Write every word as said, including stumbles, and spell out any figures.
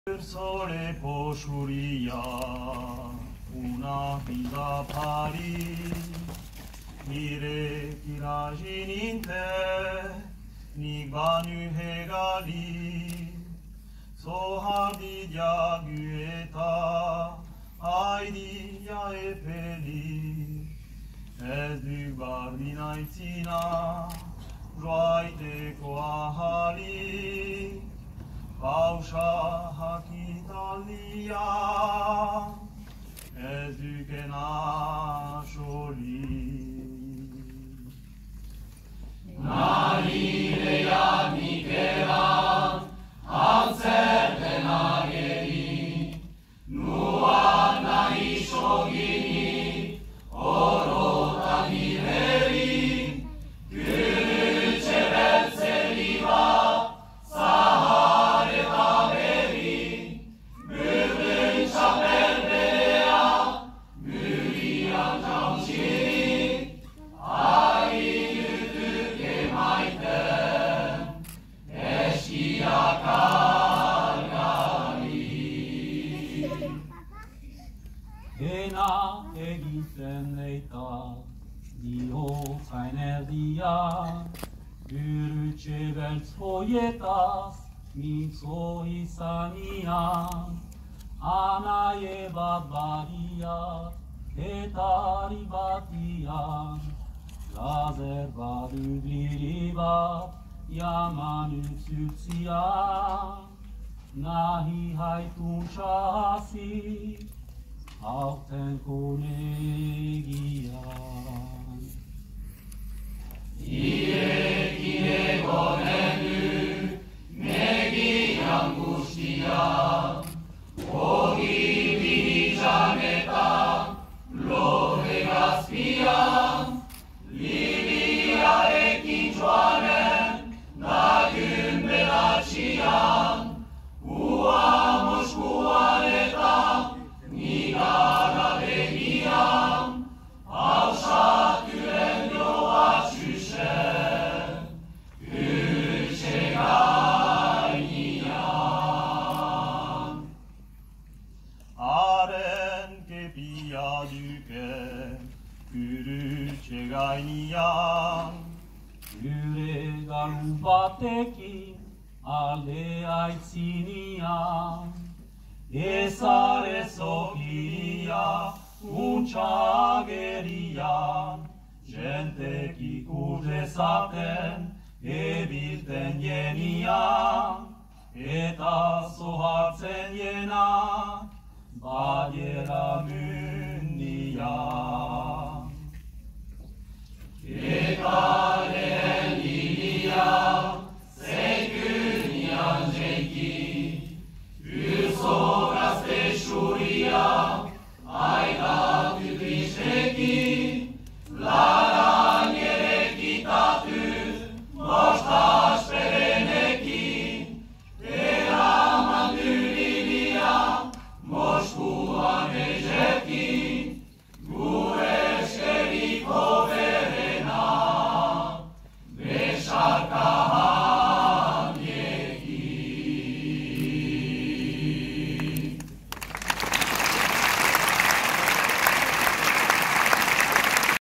sole posciuria, una vita pari, ire kirajininte, nigvanu hegali, sohabidia gueta, aidia epeli, es du bardinaitina, joaite koahali, Pausha hakitalia, ezükena sholi. Nahire ya mikera, alzerte nageri, nua nahi shogini, oro taniheri, gülce belzeliva, Ena egiten leita, dio zainerdia, Gürütxe beltz hoietaz, mintzo izanian, Anaie bat baria, etari batian, Lazer bat udiri bat, jaman utzutzian, Nahi haitun txasi, aurten konegian. Irekin egonen du, negian guztian, Ogi bidizan eta lohe gazpian, Libiarekin joanen, nagun belatxian, Ua Moskuan eta Nigara begian, hausaturen joa txusen, gültxe gainean. Haren kepia duke, gültxe gainean, Gure galu batekin, alde aitzinian, Ezare zokia, untxagerian, Jentek ikus dezaten, ebilten jenian, Eta zohartzen jena, badiera mundian. Eta